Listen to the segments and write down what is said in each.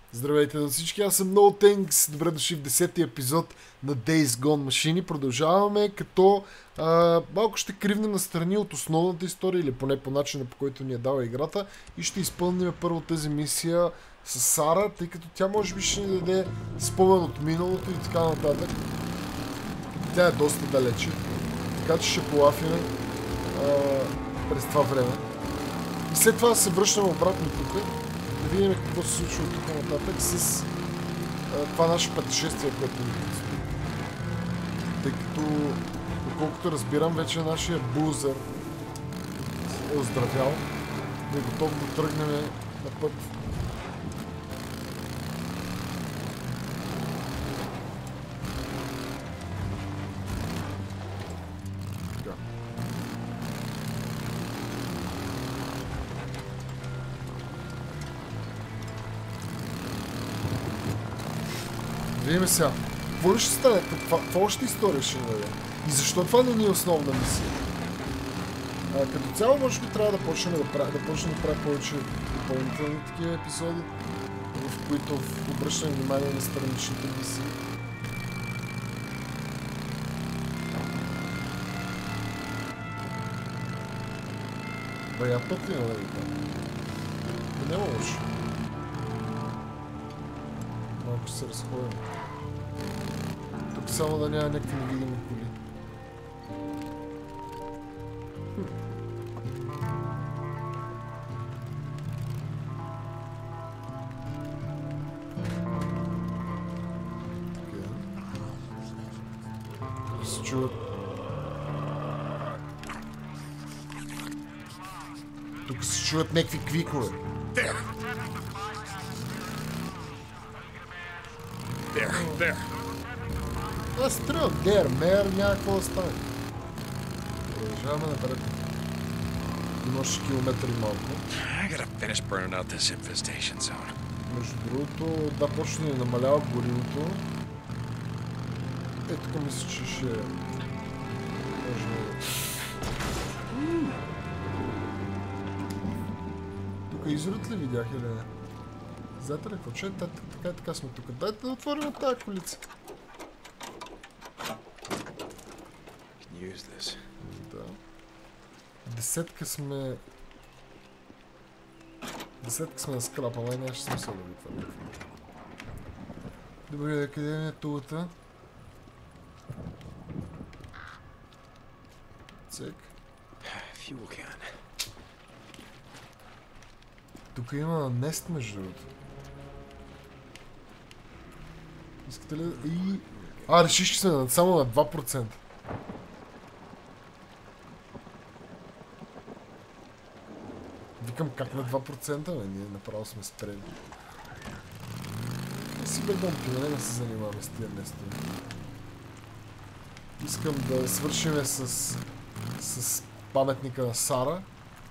Здравейте на всички, аз съм No Thanks. Добре дошли в 10-ти епизод на Days Gone Machine. Продължаваме като малко ще кривнем настрани от основната история, или поне по начина, по който ни е дала играта, и ще изпълним първо тази мисия с Сара, тъй като тя може би ще ни даде спомен от миналото и така нататък. Тя е доста далече, така че ще полафиме през това време. И след това се връщаме обратно тук, да видим какво се случва от тук нататък с това наше пътешествие, което ни предстои. Тъй като, доколкото разбирам, вече нашия бузър е оздравял, да е готов да тръгнем на път. Видим сега. Какво ли ще стане? Какво още история ще даде? И защо това не ни е основна мисия? Като цяло, може би трябва да почнем да правим повече допълнителни такива епизоди, в които обръщаме внимание на страничните мисии. Бая път ли на там? Няма лошо. Малко се разходим. Тук само да няма някакви невидими коли. Тук се чуват... Тук се чуват някакви квикове. There. Аз трябва мер, няма какво да стане. Продължаваме напред. Има още километри малко. I gotta finish burning out this infestation zone. Между другото, да, почне да намалява горивото. Тук мисля, че ще... Тук изрод ли видях или не? Знаете ли какво? Че така сме тук. Дайте да отворим тази колица. Да. Десетка сме на скрапа, май няма ще смисъл да ви това. Добре, къде ми е тулата? Цек. Тук има нест между другото. Искате ли да... И... решиш, че сме само на 2%. Викам как на 2%, ние направо сме спрели. Не си бегом пиле, да се занимаваме с тия нестове. Искам да свършим с паметника на Сара,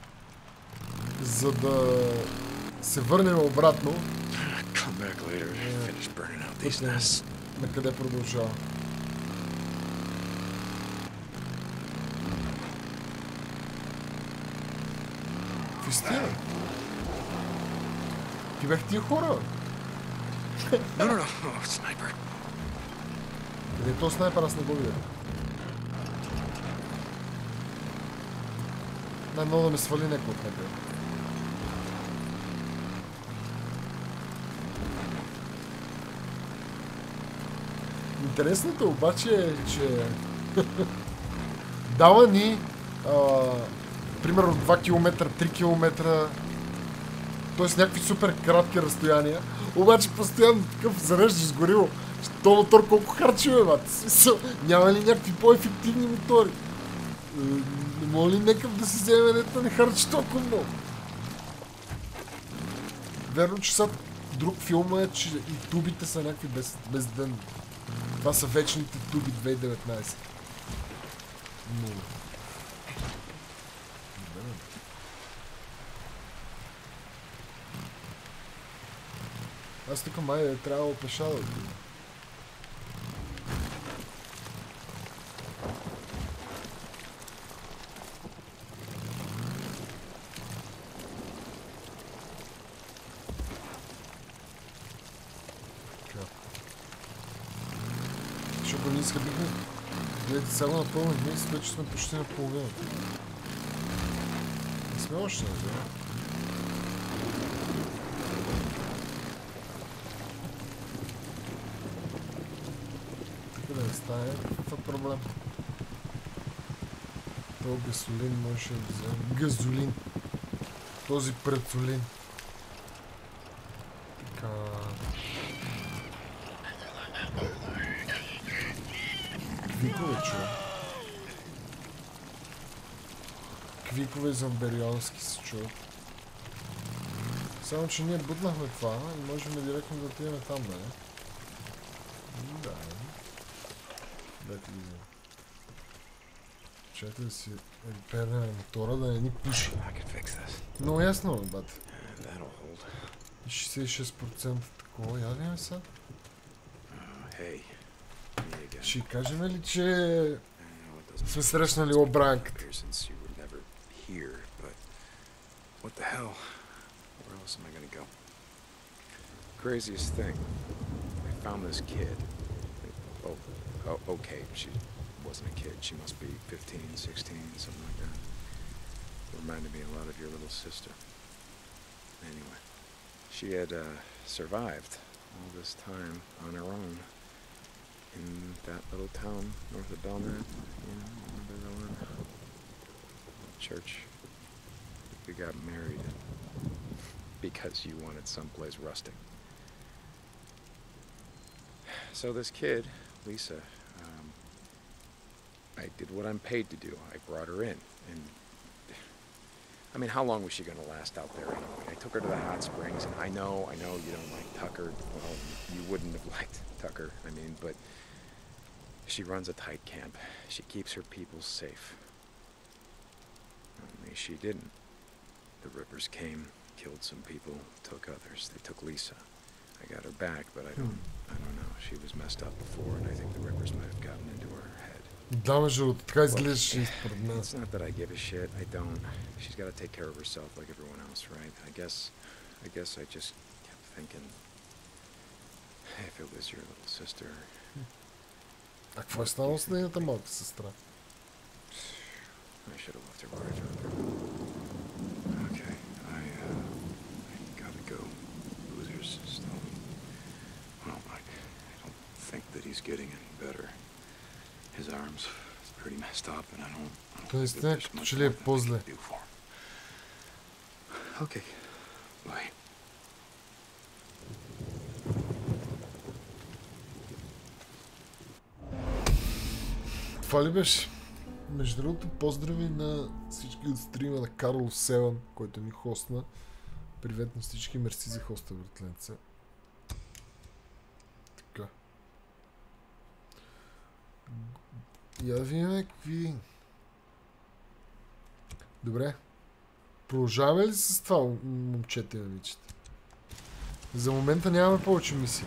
за да се върнем обратно. На къде продължава? Какви сте? Ти бях тия хора? No, sniper. Къде е то снайпер, аз не го видя. Най-много да ме свали някой от някъде. Интересното обаче е, че дава ни примерно 2 км, 3 км, т.е. някакви супер кратки разстояния, обаче постоянно такъв зареждаш с гориво. То мотор колко харчи, бе, бат? Няма ли някакви по-ефективни мотори? Не мога ли някакъв да си вземе, да не харчи толкова много? Верно, че са друг филм е, че и тубите са някакви бездънни. Това са вечните туби 2019. Но... Аз тук май трябва пеша да отида. Защото ние изхъбихме. Гледайте, сега го напълнихме и вече сме почти на половината. Не сме още на това. Така да не стане. Какъв е проблем? То газолин може да вземем. Газолин. Този прецолин. Така... Квикове, чува. Квикове зомберионски се чуват. Само, че ние бутнахме това и можем директно да отидем там, нали? Да. Дайте ги вземем. Чакайте да си репернем мотора, да не ни пуши. Много ясно, бате. И 66% такова. Я видим сега. Ще кажем ли, че сме срещнали обранката? What the hell? Where else am I gonna go? Craziest thing. I found this kid. Oh, okay, she wasn't a kid. She must be 15, 16, something like that. Reminded me a lot of your little sister. Anyway, she had survived all this time on her own in that little town north of Belknap. You know, remember the one? Church. We got married because you wanted someplace rustic. So this kid, Lisa, I did what I'm paid to do. I brought her in, and I mean, how long was she going to last out there anyway? I took her to the hot springs, and I know you don't like Tucker. Well, you wouldn't have liked Tucker, I mean, but she runs a tight camp. She keeps her people safe. Only she didn't. The Rippers came, killed some people, took others. They took Lisa. I got her back, but I don't know. She was messed up before, and I think the Rippers might have gotten into her head. Да, между така изглеждаше според мен. It's not that I give a shit. I don't. She's got to take care of herself like everyone else, right? I guess I just kept thinking, if it was your little sister. А какво е станало с нейната малка сестра? I should have left her where I found her. Okay, I gotta go. Boozer's still... Well, I don't think that he's getting any better. His arm's pretty messed up, and I don't think there's much more that I can do for him. Okay, bye. Това ли беше? Между другото, поздрави на всички от стрима на Карл Севан, който ни хостна. Привет на всички, мерси за хоста, братленце. Така. Я да видим какви... Добре. Продължаваме ли с това, момчета и момичета? За момента нямаме повече мисии.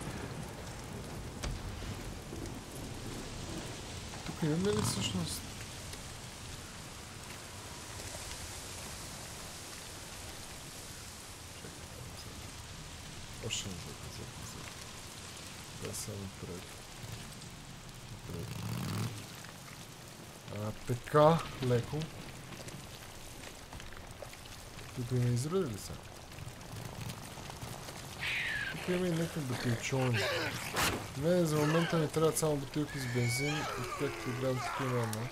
Тук имаме ли всъщност? Още не запазя. Да, само напред. Така, леко. Тук има изроди ли са? Тук има и някакви бутилчони. Не, за момента ми трябват само бутилки с бензин и както гледам тук има една.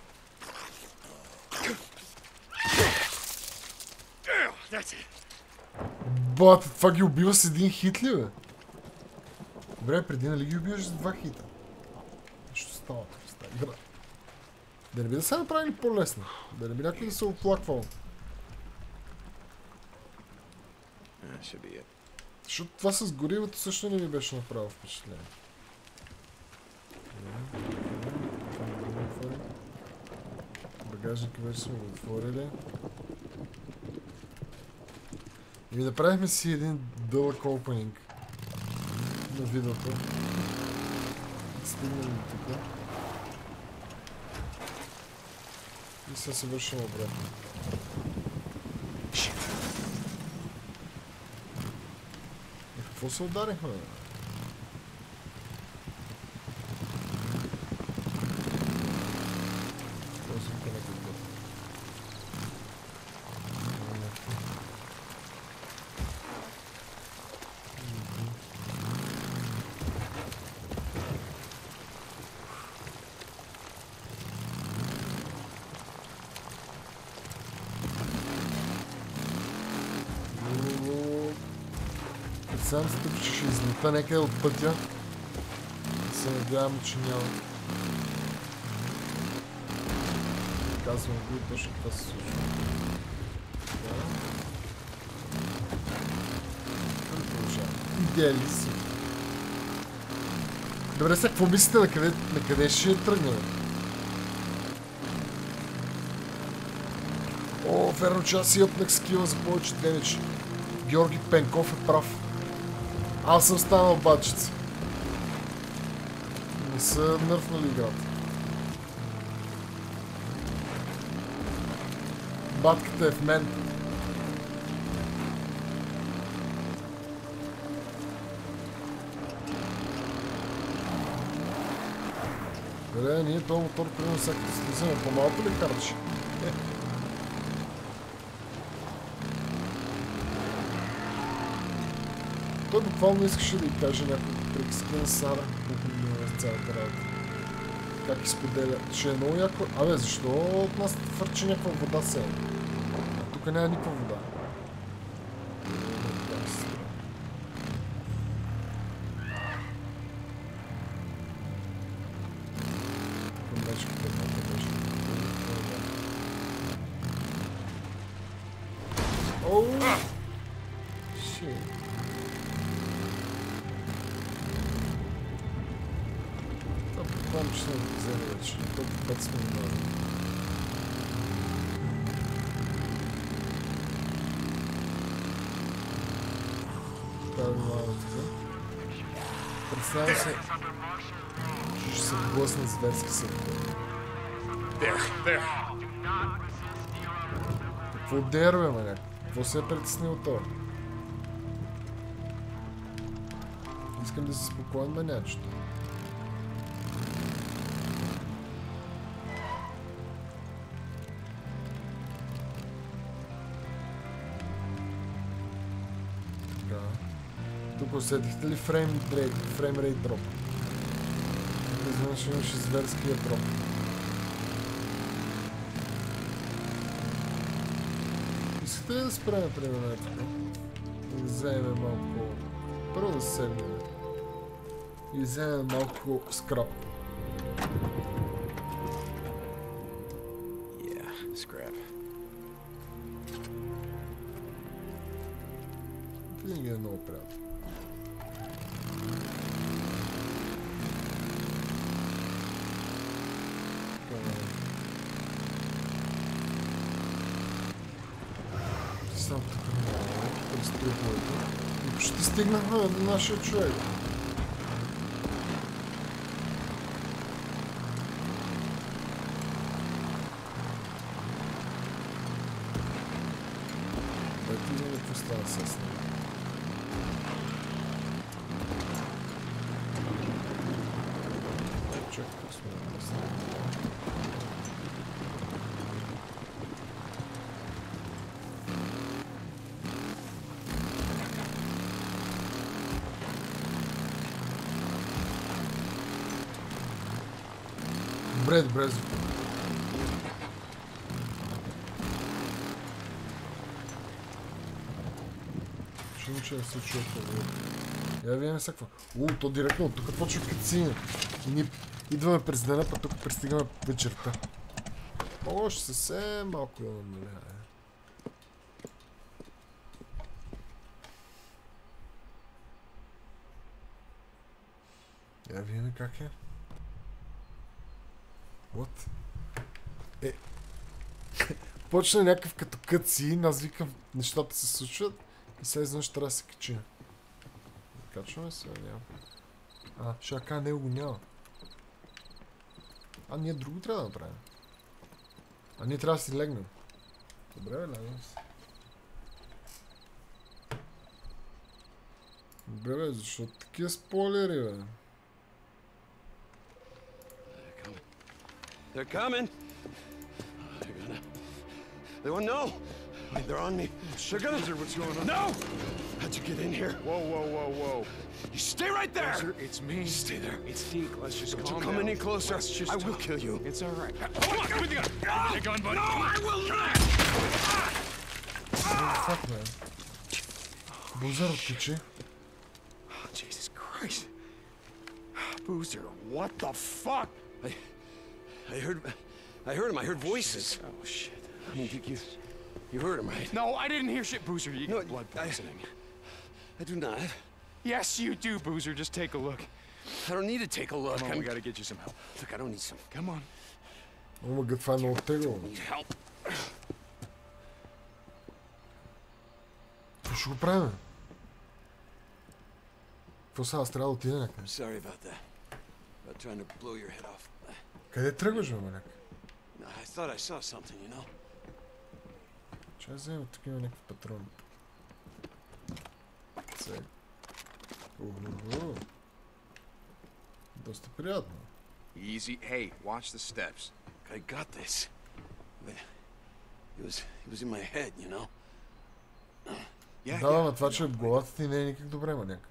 Бата, това ги убива с един хит ли, бе? Добре, преди нали ги убиваш с два хита? Нещо става тук с тази игра. Да не би да са направили по-лесно? Да не би някой да се оплаквал? Защото това с горивото също не ми беше направо впечатление. Багажника вече сме го отворили. И ми направихме си един дълъг опенинг на видеото. Стигнали до тук. И сега се вършим обратно. Какво се ударихме? Представям се, че ще излета някъде от пътя. Се надявам, че няма. Казвам го и точно това се случва. Да. Идеализъм. Добре, сега какво мислите, на къде ще тръгнем? О, верно, че аз си отнах скила за повече демидж. Георги Пенков е прав. Аз съм станал бачица. Не са нърфнали играта. Батката е в мен. Добре, ние този мотор, примерно, всякото слизаме по-малко ли харчи? Той буквално искаше да й каже някакво приказки на Сара, колко ми е цялата работа. Как изподеля. Ще е много яко. Абе, защо от нас фърчи някаква вода сега? Тук няма никаква вода. Оу! Шит. Това предполагам, че сме го взели вече. Толкова път сме минали. Това е внимаваме тук. Представям се, че ще се блъсна зверски съдбе. Какво дерве, маняк? Какво се е притеснил това? Искам да си спокоен, манячето. Така. Тук усетихте ли фреймрейт дроп? Изведнъж имаше зверския дроп. Искате ли да спреме примерно тук? Да вземем малко... Първо да седнем. И вземем малко скрап. Винаги е много приятно. Само тук предстои боето. И почти стигнахме до нашия човек. Байте ли какво става с него? Чакай, какво сме да поставим. Добре, чувам, че не се чуя това. Я видим всякаква. То директно от тук почва кацина. И ние идваме през дена, па тук пристигаме вечерта. Още съвсем малко да намаля. Я видим как е. What? Почна някакъв като кътсин, аз викам, нещата се случват и сега изведнъж трябва да се качи. Качваме се, няма. Ще кажа, него го няма. Ние друго трябва да направим. Ние трябва да си легнем. Добре, бе, легнем се. Добре, бе, защото такива спойлери, бе. They're coming. They won't know. Wait, they're on me. They're gonna. What's going on? No! How'd you get in here? Whoa. You stay right there. Sir, it's me. Stay there. It's Deke. Let's just Don't calm you come down. any closer. Let's just I will talk. kill you. It's all right. Come on, give me the gun. Give me the gun, buddy. No, I will not. Fuck, man. Бузър оттичи. Christ. Boozer, what the fuck? I heard him. I heard voices. Oh, shit. I mean, you heard him, right? No, I didn't hear shit, Boozer. You got blood poisoning. I do not. Yes, you do, Boozer. Just take a look. I don't need to take a look. Come on, we gotta get you some help. Look, I don't need some. Come on. Много гът, това е много тегло. Need help. Какво ще го правим? Какво сега? Аз трябва да отида някъде. Sorry about that. About trying to blow your head off. Къде тръгваш, бе, маняк? I thought I saw something, you know? Чай вземем тук има някакви патрони. Сега. Ого. Доста приятно. Easy. Hey, watch the steps. I got this. But it was in my head, you know? Yeah, Да, но това, че в главата ти не е никак добре, маняк.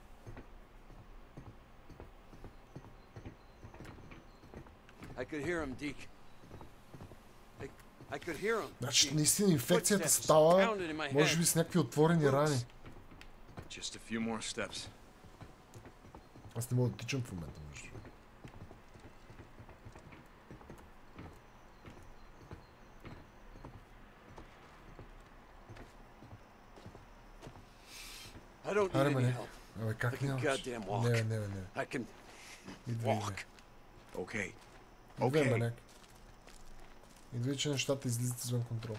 I could hear him, Deke. I could hear him. Значи наистина инфекцията става, може би с някакви отворени рани. Just a few more steps. Аз не мога да тичам в момента, между. I don't need Аре, any маняк. help. Абе, как I can нямаш? goddamn walk. Не. I can Идвай, walk. Okay. Идвай, Okay. маняк. Идвай, че нещата излизат извън контрол.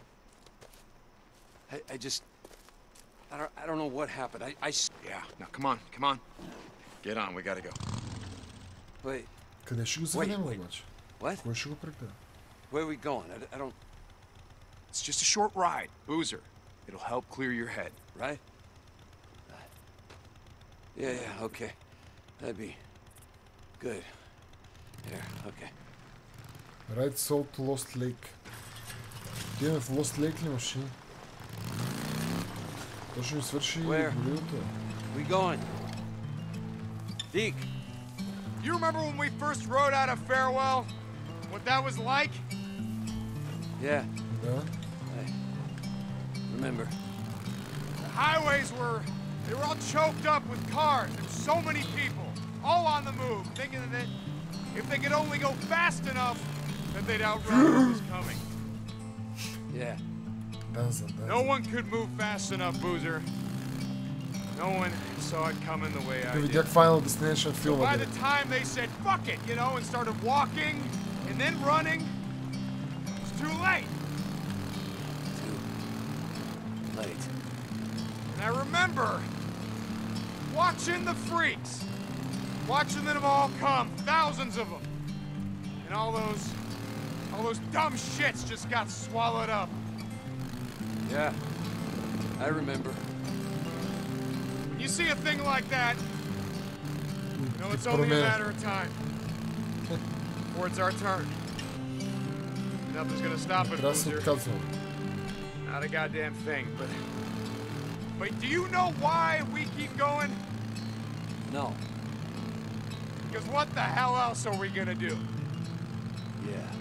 I just... I don't know what happened. Yeah. Now, come on. Get on. We gotta go. Wait, Къде ще го заведем, wait. обаче? what? Кой ще го прегледа? Where are we going? I don't... It's just a short ride. Boozer. It'll help clear your head. Right? Yeah, okay. That'd be... good. Here, okay. Ride Soul to Lost Lake. Отиваме в Lost Lake ли, машини? Точно ми свърши Where? горивото. We going? Deke! You remember when we first rode out of Farewell? What that was like? Yeah, Да. I remember. The highways they were all choked up with cars and so many people, all on the move, thinking that if they could only go fast enough, that they'd outrun what was coming. Yeah. No one could move fast enough, Boozer. No one saw it coming the way I did. Видях Final Destination So филма. by the time they said, fuck it, you know, and started walking and then running, it was too late. Too late. And I remember watching the freaks, watching them all come, thousands of them. And all those dumb shits just got swallowed up. Yeah, I remember. When you see a thing like that, you know it's only a matter of time before it's our turn. Nothing's gonna stop it, Трябва да се Boozer. отказвам. Not a goddamn thing, but do you know why we keep going? No. Because what the hell else are we gonna do? Yeah.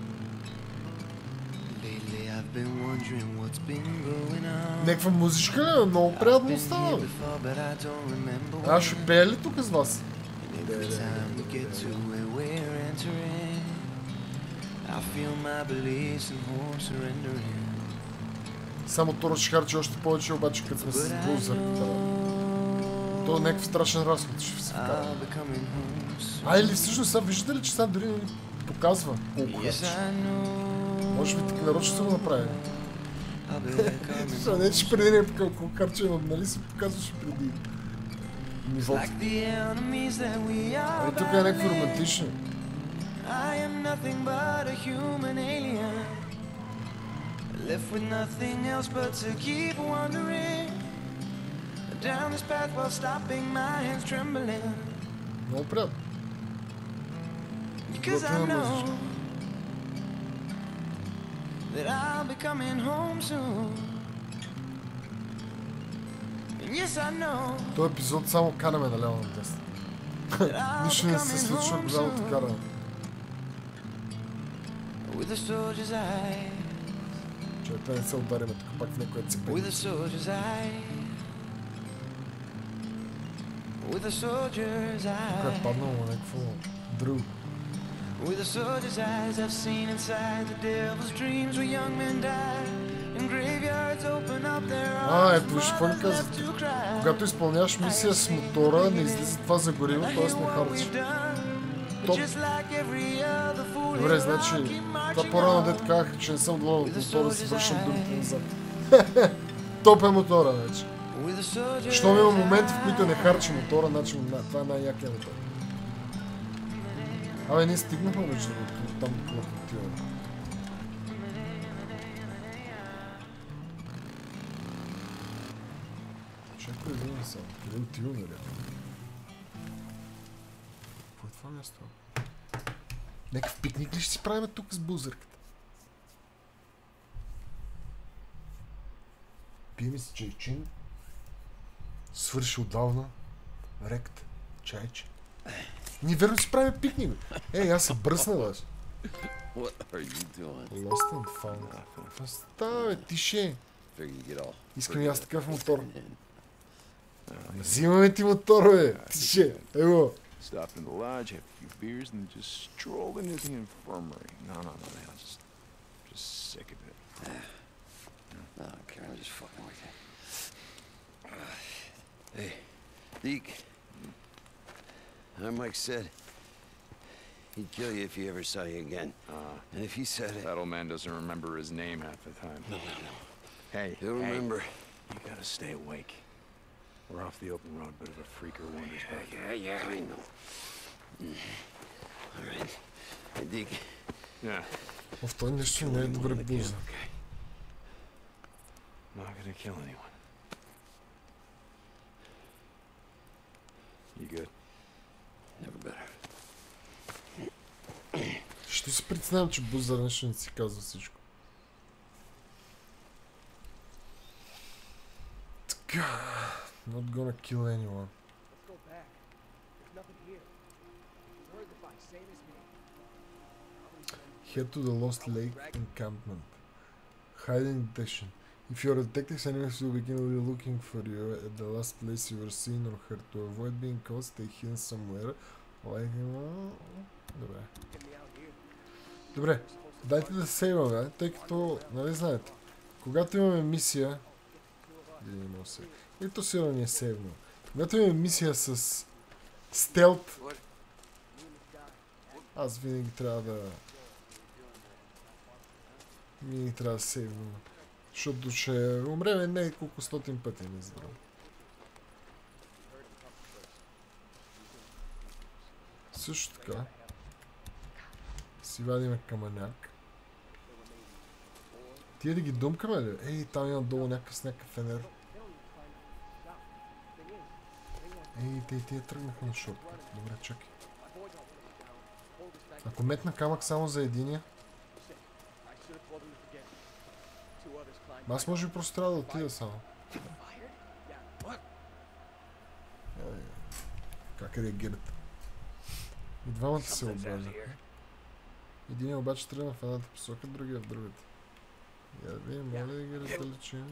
Lately I've been wondering what's been going on. Някаква музичка ли? Много приятно Been става. here before, but I don't remember Аз ще when. пея ли тук с вас? And every time we get to where we're entering, I feel my beliefs and hope surrendering. Само Тора ще харчи още повече, обаче като сме с But I Бузър. То е някакъв страшен разход, ще се вкара. I'll be coming home soon. А или всъщност сега виждате ли, че сега дори не ни показва колко Yes, харчи? I know. Може би така нарочно ще го направи. I'll be coming Защо не, че преди не е показал колко харчи, но нали се показваше преди нивото. like the enemies that we are. Ами тук е някакво романтично. I am nothing but a human alien, left with nothing else but to keep wandering down this path while stopping my hands trembling. Много приятно. Because I Готина know музичка. that I'll be coming home soon. And yes, I know Този епизод само караме наляво на тест. that I'll Нищо be не се coming случва, home когато soon караме. with a soldier's eye, Чай, да не се удариме тук пак в някоя цепа. with a soldier's eye, with a soldier's Тук е eye. паднало някакво друго. With a soldier's eyes, I've seen inside the devil's dreams where young men die and graveyards open up their arms. Ето виж какво ни казват. Когато изпълняваш мисия с мотора, не излиза това загорило, т.е. не харчиш. Топ. Добре, значи, това по-рано дете казах, че не съм доволен от мотора, да си вършам думите назад. Топ е мотора, значи. Щом има моменти, в които не харчи мотора, значи това е най-якия мотор. Абе, ние стигнахме между там отиваме. Чакай да видим само, къде отиваме, бе? Какво е това място? Някакъв пикник ли ще си правим тук с бузърката? Пием си чайчин. Свърши отдавна. Рект. Чайче. Ние верно си правим пикник, бе. Ей, аз се бръсна, баш. What are you doing? Lost and found. Какво става, бе? Тише. Figure you get all Искам и аз такъв мотор. Взимаме ти мотор, бе. Тише. Ево. Stopped in the lodge, had a few beers, and just strolled into the infirmary. No, man, I'm just sick of it. No, okay, I'm just fucking with you. Hey, Deke. Mike said he'd kill you if he ever saw you again. And if he said it... That old man doesn't remember his name half the time. No. Hey, He'll remember. You gotta stay awake. We're off the open road, but if a freaker wanders back. Yeah, I know. All right. Hey, Deke. Yeah. В това нещо не е добре буза. Okay. Not gonna kill anyone. You good? Never better. Ще се притеснявам, че бузър нещо не си казва всичко. Така. Not gonna kill anyone. Let's go back. There's nothing here. Heard the fight, same as me. Head to the Lost Lake encampment. Hiding detection. If your detectives enemies will begin looking for you at the last place you were seen or heard. To avoid being caught, stay hidden somewhere. Like... Добре. Get me out here. Добре, дайте да сейваме, тъй като, нали знаете, когато имаме мисия... Или не мога да сейв. И то сигурно ни е сейвно. Когато имаме мисия с стелт, аз винаги трябва да... Винаги трябва да сейвам. Защото ще умреме няколко стотин пъти, не здраво. Също така, си вадиме камъняк. Тия да ги думкаме ли? Ей, там има долу някакъв фенер. Ей, тия тръгнаха на шорткът. Добре, чакай. Ако метна камък само за единия, аз може би просто трябва да отида само. Как реагират? И двамата се обаждаха. Един обаче тръгна в едната посока, другия в другата. Я да видим, моля да ги раздалечим.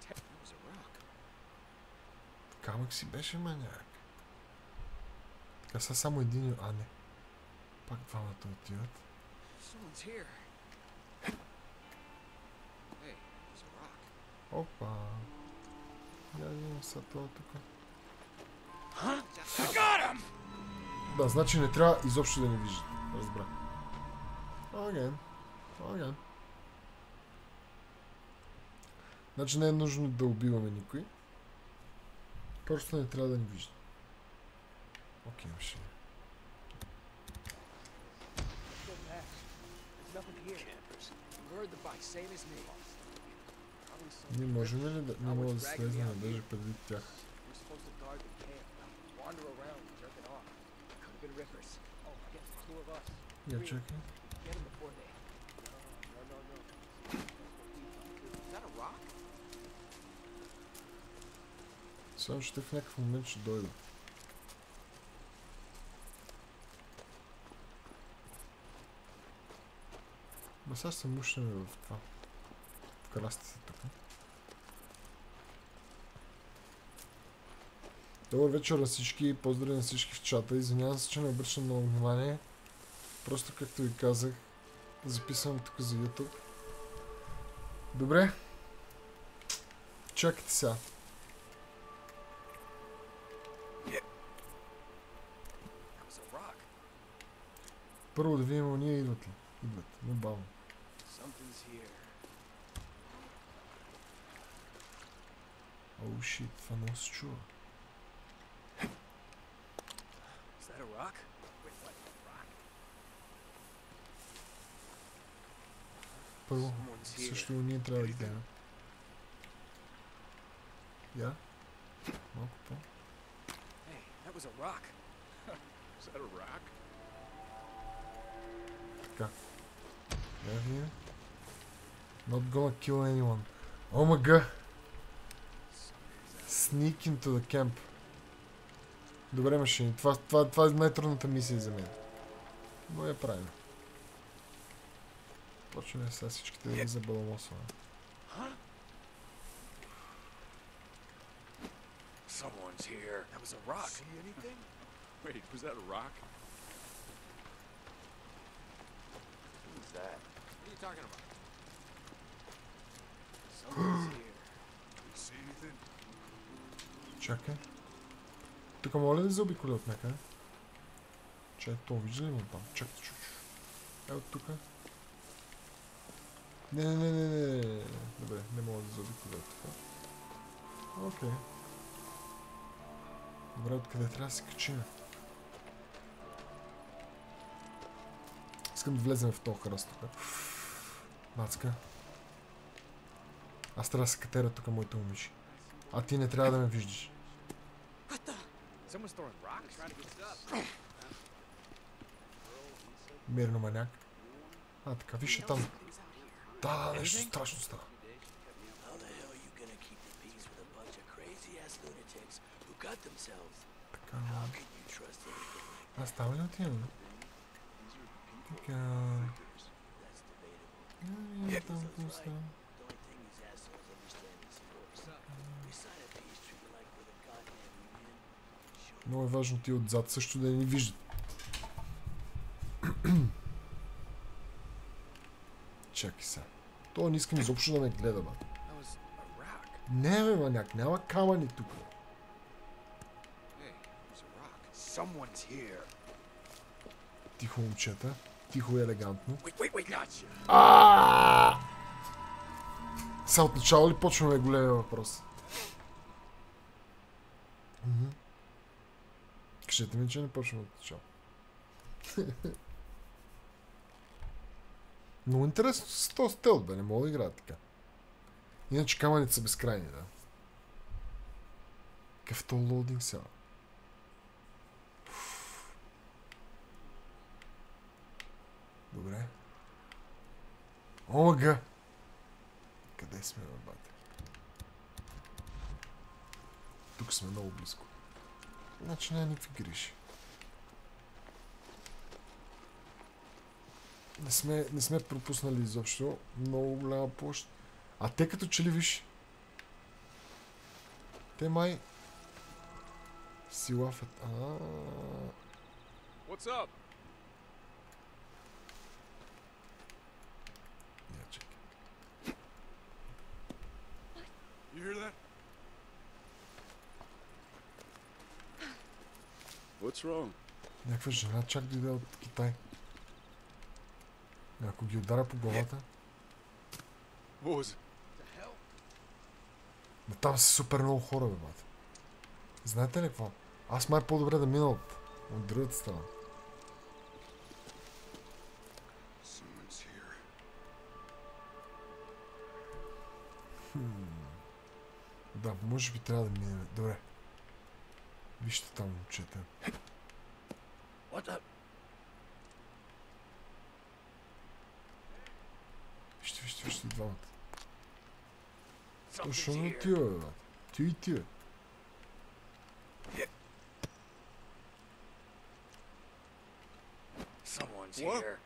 Камък си беше маняк. Така са само един... А, не. Пак двамата отиват. Опа. Я да видим са това тук. Да, значи не трябва изобщо да ни вижда. Разбра. Окей. Значи не е нужно да убиваме никой. Просто не трябва да ни вижда. Окей, ще. Ние можем ли да... Не мога да слезем даже преди тях. Я чакай. Само ще в някакъв момент ще дойда. Ма сега се мушнем в това. В крастите тук. Добър вечер на всички, поздрави на всички в чата. Извинявам се, че не обръщам много внимание. Просто както ви казах, записвам тук за YouTube. Добре. Чакайте сега. Първо да видим, уния идват ли? Идват, но бавно. Оу, шит, това много се чува. Първо, също ние трябва да гледаме. Я? Малко по. Така. Я вие. Not gonna kill anyone. О, мага! Sneak into the camp. Добре, машини. Това е най-трудната мисия за мен. Но я правим. Почваме сега всичките да ги забаламосваме. Someone's here. That was a rock. See anything? Wait, was that a rock? Who's that? What are you talking about? Someone's here. You see anything? Чакай. Тук моля да заобиколя от някъде. Чакай, то вижда ли му там? Чакай, чуч. Ето тук. Не. Добре, не мога да заобиколя от тук. Окей. Добре, откъде трябва да се качим? Искам да влезем в този хръст тук. Мацка. Аз трябва да се катера тук, моите момичи. А ти не трябва да ме виждаш. Someone's throwing rocks? Trying to get stuff. Мирно, маняк. А, така, виж там. Да, нещо страшно става. How the hell are you gonna keep the peace with a bunch of crazy-ass lunatics who got themselves? Така. How can you trust anything? Аз става ли отивам? Така. That's debatable. Там какво става? The only thing these assholes understand is force. We sign a peace treaty like we're the goddamn union. Sure. Много е важно ти отзад също да не ни виждат. Чакай сега. То не искам изобщо да ме гледа, бе. That was a rock. Не, бе, маняк, няма камъни тук. Hey, there's a rock. Someone's here. Тихо, момчета. Тихо и елегантно. Wait, gotcha. Сега от начало ли почваме големия въпрос? Кажете ми, че не почваме от начало. Много интересно с този стелт, бе, не мога да играя така. Иначе камъните са безкрайни, да. Какъв то лоудинг сега? Добре. Омага! Къде сме, бе, бате? Тук сме много близко. Значи няма никакви грижи. Не сме пропуснали изобщо много голяма площ. А те като че ли виж? Те май си лафят. What's up? Я чекай. You hear that? What's wrong? Някаква жена чак дойде от Китай. Ако ги удара по главата. What was it? Но там са супер много хора, бе, бате. Знаете ли какво? Аз май по-добре да мина от другата страна. Someone's here. Да, може би трябва да минем. Добре. Вижте там, момчета. What the? Вижте двамата. Something's Точно на here. тия, бе, бате. Ти и тия. Someone's What? here.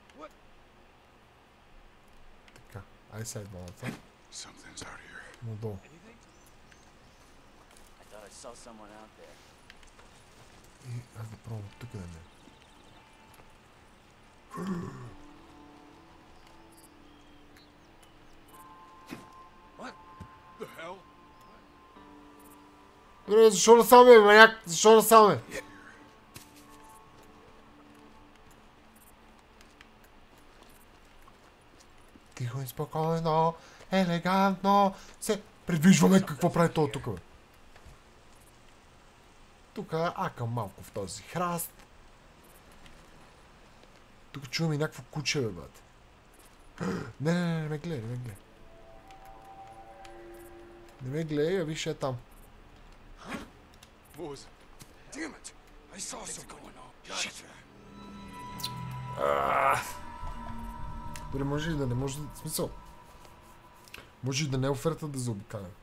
Така. Ай сега двамата. Something's out here. Надолу. I thought I saw someone out there. И аз да пробвам тук да не. The hell? Добре, защо насаме, маняк? Защо насаме? Тихо и спокойно, елегантно се придвижваме. Какво прави това тук, бе? Тук акам малко в този храст. Тук чувам и някакво куче, бе, бат. Не ме гледай, не ме гледай. Не ме гледай, а виж е там. What was it? Damn it! I saw something going on. Shit! Дори може и да не може да... Смисъл. Може и да не е оферта да заобикалям.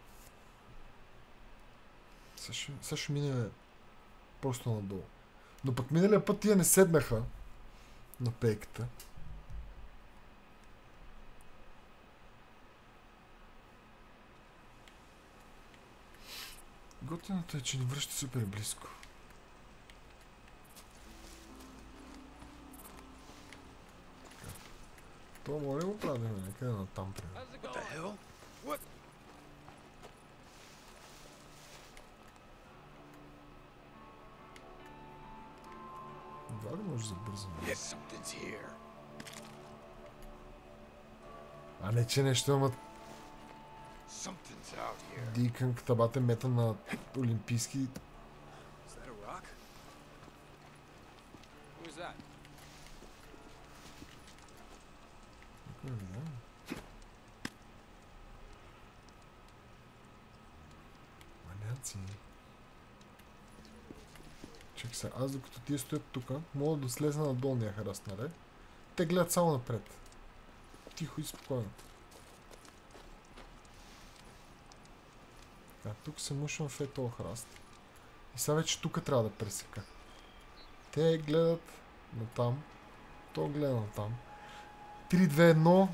Сега ще мине просто надолу. Но пък миналия път тия не седнаха на пейката. Готиното е, че ни връща супер близко. То може ли го правим някъде на там, примерно? What the hell? What? Едва ли може да бързам? Something's here. А не, че нещо имат Something's out here. дикън табате мета на олимпийски. Is that a rock? Who is that? Маняци. Чакай се, аз докато тия стоят тук, мога да слезна на долния храст, нали? Те гледат само напред. Тихо и спокойно. Така, тук се мушвам в този храст. И сега вече тук трябва да пресека. Те гледат натам. То гледа натам. 3, 2, 1.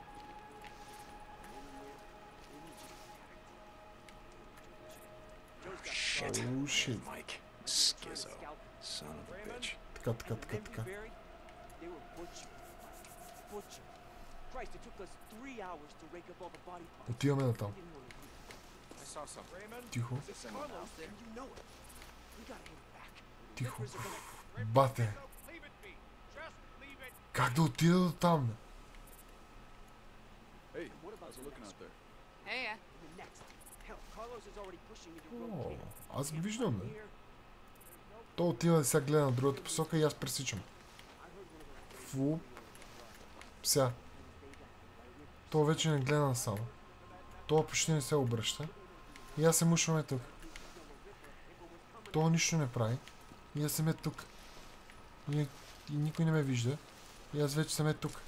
Shit. Oh, shit. Mike. Skizzo. Son of a bitch. Така. They were butchered. Butchered. Christ, it took us 3 hours to rake up all the body parts. Отиваме натам. We didn't want to leave. I saw something. Тихо. It's Carlos, then you know it. We gotta get him back. Тихо. Rippers are gonna... Бате. Как да отида до там? Бе? Hey, what about looking out there? Hey, And the next. Hell, Carlos is already pushing into road О, camp. аз ги виждам, бе. Here, То отива да сега гледа на другата посока и аз пресичам. Фу. Сега. То вече не гледа насам. То почти не се обръща. И аз се мушваме тук. То нищо не прави. И аз съм е тук. И никой не ме вижда. И аз вече съм е тук.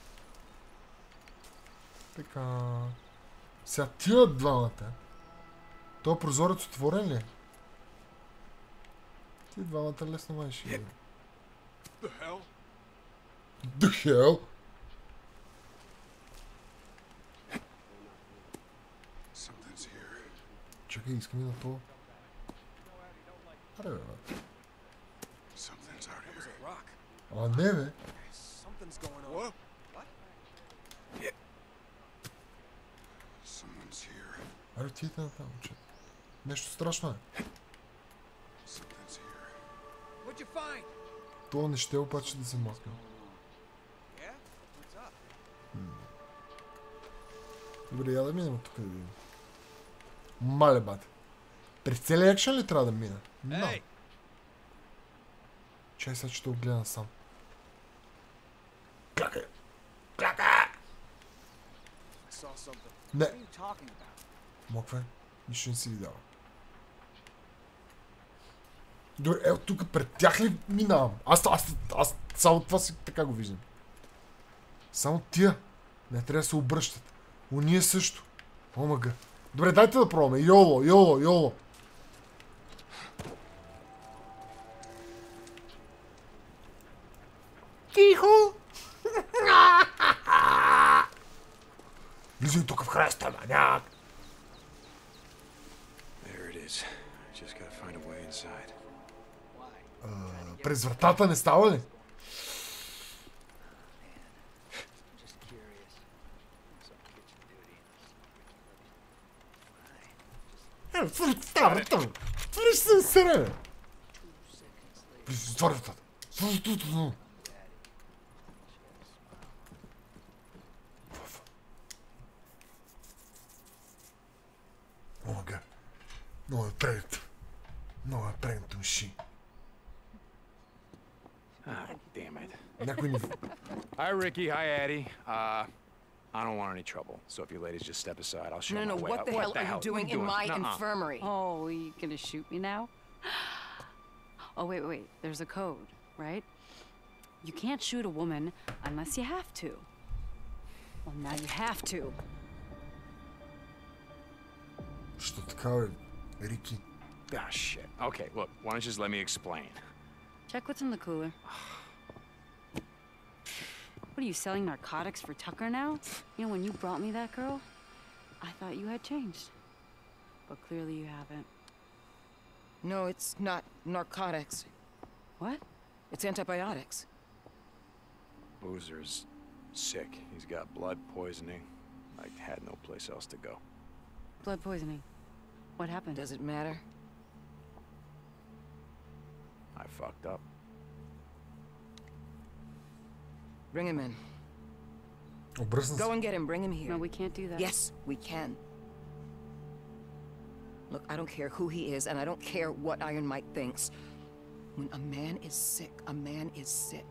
Така. Сега тия двамата. То прозорец отворен ли е? Тия двамата лесно май ще ги. The hell? The hell? Something's here. Чакай, искам и на това. Аре, бе, бе. Something's out here. That was a rock. Ама не, бе. Something's going on. What? Someone's here. Аре, отидете на там, че. Нещо страшно е. Something's here. What'd you find? Това не ще обаче да се махне. Yeah? What's up? Добре, я да минем от тук да видим. Мале, бате. През целия екшен ли трябва да мина? No. Чай сега, че те огледам сам. Клака! Клака! I saw something. Не. What are you talking about? Мокве, нищо не си видява. Добре, ето тук пред тях ли минавам? Аз само това си така го виждам. Само тия не трябва да се обръщат. Уния също. Омага. Добре, дайте да пробваме. Йоло. Тихо! Влизай тук в храста, маняк! There it is. Just gotta find a way inside. why? През вратата не става ли? Just curious. Some kitchen duty. Става вратата! Твори се сере! 2 seconds later, Затвори вратата! Затвори вратата! Oh my god. Много е прегнато. Много е прегнато миши. Ah, damn it. Някой ни... Hi, Ricky. Hi, Addie. I don't want any trouble. So if you ladies just step aside, I'll show No, my no, way. what the hell are you doing in my Nuh-uh. infirmary? Oh, you gonna shoot me now? Oh, wait. There's a code, right? You can't shoot a woman unless you have to. Well, now you have to. Що така, бе? Рики. Ah, shit. Okay, look, why don't you just let me explain? Check what's in the cooler. What are you selling narcotics for Tucker now? You know, when you brought me that girl, I thought you had changed. But clearly you haven't. No, it's not narcotics. What? It's antibiotics. Boozer's sick. He's got blood poisoning. I had no place else to go. Blood poisoning. What happened? Does it matter? I fucked up. Bring him in. Обръсна Go се. and get him. Bring him here. No, we can't do that. Yes, we can. Look, I don't care who he is, and I don't care what Iron Mike thinks. When a man is sick, a man is sick.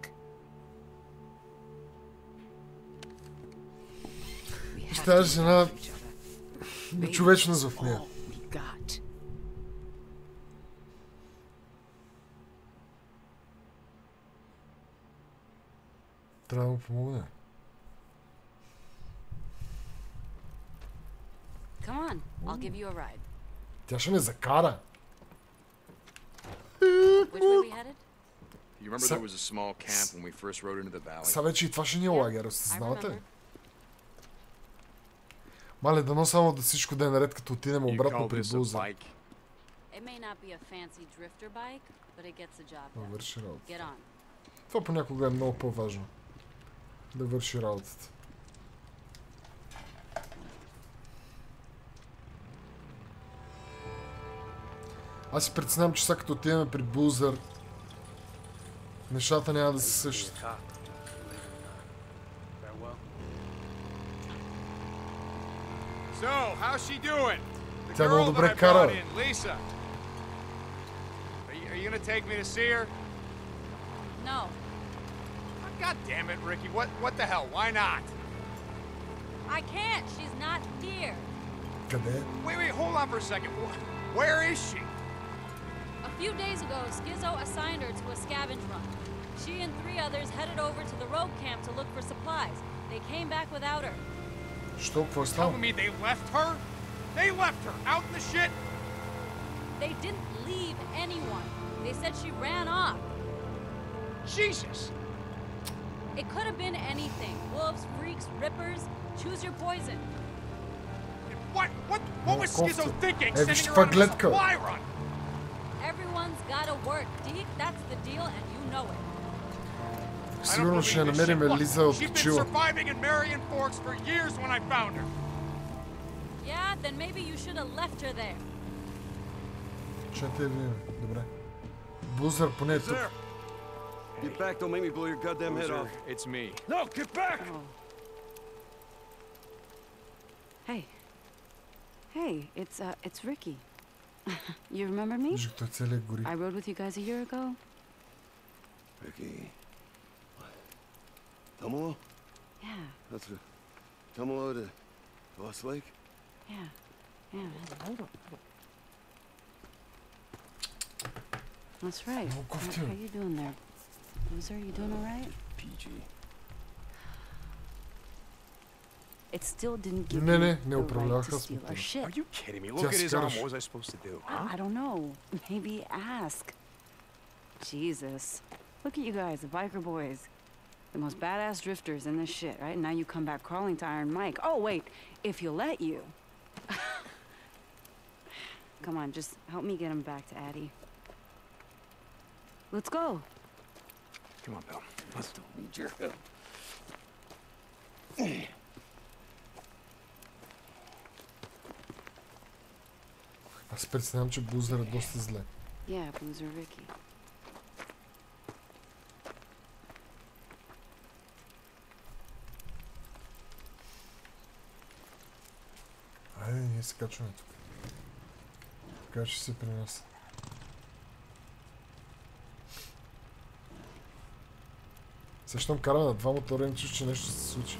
We have Тази to жена... look out for each other. Baby, Човечност в it's нея. all we got. Трябва да му помогне. Come on, I'll give you a ride. Тя ще ме закара. Which way we headed? You remember So- there was a small camp when we first rode into the valley? Сега вече и това ще ни е лагер, I осъзнавате ли? remember. Мале, дано само да всичко да е наред, като отидем You обратно call при this a Буза. bike? It may not be a fancy drifter bike, but it gets the job Да done. върши работа. Get on. Това понякога е много по-важно. Да върши работата. Аз си преценявам, че сега като отидем при Бузър, нещата няма да се същат. Farewell. So, how's she doing? The Тя много girl добре that I кара. brought in, Lisa. Are you gonna take me to see her? No. God damn it, Ricky. What the hell? Why not? I can't. She's not here. Къде е? Wait, hold on for a second. Where is she? A few days ago, Skizzo assigned her to a scavenge run. She and 3 others headed over to the road camp to look for supplies. They came back without her. Що? Какво е Telling стало? me they left her? They left her out in the shit? They didn't leave anyone. They said she ran off. Jesus. It could have been anything. Wolves, freaks, rippers. Choose your poison. What was Skizzo Кофта. thinking? Виж Sending her каква on a гледка. supply run? Everyone's gotta work, Deke. That's the deal, and you know it. I don't Сигурно ще believe this намерим shit. Look, Елиза she's been отпочила. surviving in Marion Forks for years when I found her. Yeah, then maybe you should have left her there. Чете ви. Добре. Бузър поне е тук. There. Get back, don't make me blow your goddamn head Loser, off. it's me. No, get back! Hey, it's Ricky. You remember me? Виж, той целият гори. I rode with you guys a year ago. Ricky. What? Tumalo? Yeah, That's a... Tumalo to Lost Lake? yeah. That's right. Много кофти, How бе. you doing there? Loser, you doing all right? PG. It still didn't give Не, you не the right управляваха to с steal our мотора. shit. Are you kidding me? Look at his Just arm. gotta- What was I supposed to do? I don't know. Maybe ask. Jesus. Look at you guys, the biker boys. The most badass drifters in this shit, right? And now you come back crawling to Iron Mike. Oh, wait. If he'll let you. Come on, just help me get him back to Addie. Let's go. Come on, pal. I don't need your help. Аз преценявам, че Бузър е доста зле. Yeah, Boozer Ricky. Айде, ние се качваме тук. Така че се при нас. Също караме на два мотора и чуш, че нещо ще се случи.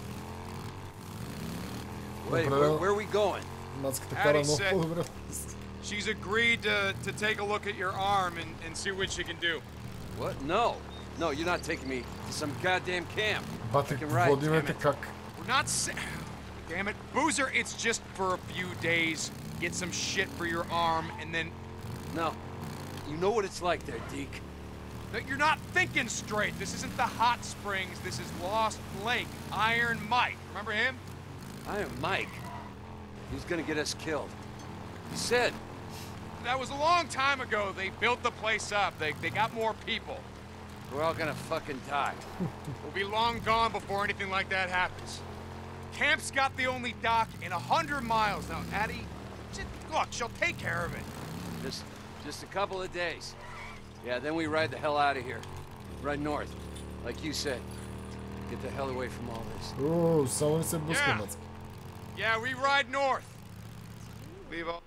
Wait, where are we going? Мацката кара много said- по-добре. She's agreed to take a look at your arm and see what she can do. What? No. No, you're not taking me to some goddamn camp. Бате, Fucking right, водиме damn те it. как? We're not Damn it. Boozer, it's just for a few days. Get some shit for your arm and then... No. You know what it's like there, Deke. No, you're not thinking straight. This isn't the Hot Springs. This is Lost Lake. Iron Mike. Remember him? Iron Mike. He was gonna get us killed. He said. That was a long time ago. They built the place up. They got more people. We're all gonna fucking die. We'll be long gone before anything like that happens. Camp's got the only dock in 100 miles. Now, Addie, look, she'll take care of it. Just a couple of days. Yeah, then we ride the hell out of here. Ride north. Like you said. Get the hell away from all this. О, само не се блъска, Yeah. Мацка. Yeah, we ride north. Leave all...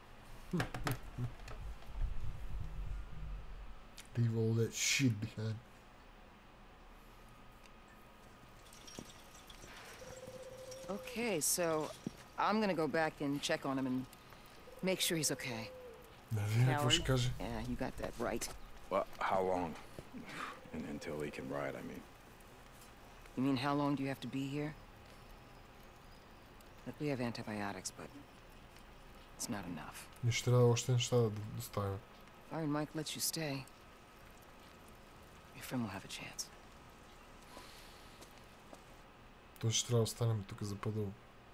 Leave all that shit behind. Okay, so I'm gonna go back and check on him and make sure he's okay. Да видим какво ще каже. Yeah, you got that right. Well, how long? Until he can ride, I mean. You mean how long do you have to be here? Look, we have antibiotics, but it's not enough. Не ще трябва още неща да доставим. If Iron Mike lets you stay, your friend will have a chance. То ще трябва да останем тук за по-дълго.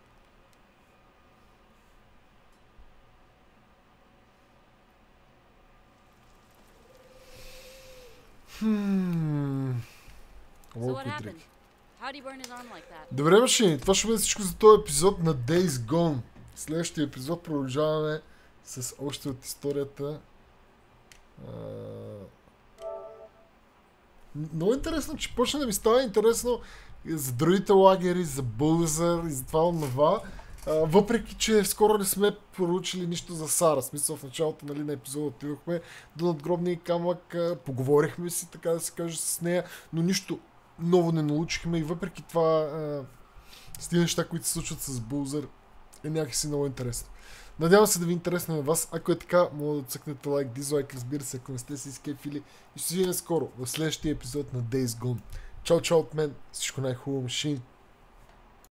So what Локо happened? трик. How'd he burn his arm like that? Добре, машини, това ще бъде всичко за този епизод на Days Gone. В следващия епизод продължаваме с още от историята. Много интересно, че почна да ми става интересно за другите лагери, за Бълзър и за това онова. Въпреки, че скоро не сме поручили нищо за Сара. В смисъл, в началото, нали, на епизода отидохме до надгробния камък, поговорихме си, така да се каже, с нея, но нищо ново не научихме и въпреки това с тези неща, които се случват с Бълзър, е някакси много интересно. Надявам се да ви е интересно на вас. Ако е така, мога да цъкнете лайк, дизлайк, разбира се, ако не сте си изкефили. И ще се видим скоро в следващия епизод на Days Gone. Чао, чао от мен. Всичко най-хубаво, машини.